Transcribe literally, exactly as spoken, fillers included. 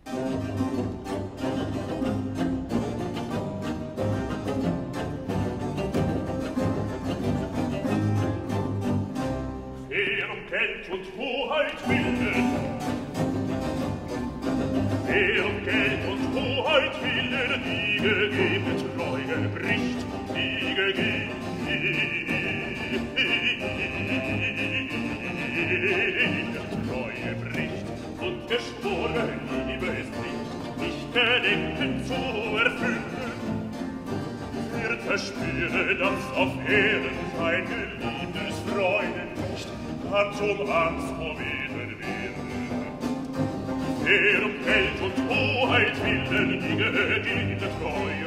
Wer um Geld und Hoheit willen, wer um Geld und Hoheit willen, die gegebene Treue bricht, die gegebene Treue bricht und geschworene Liebe ist nicht, nicht gedenken zu erfüllen, wird verspüre, dass auf Erden kein geliebtes Freund nicht kann zum Angstmomenten werden. Wer um Geld und Hoheit willen die gegebene Treue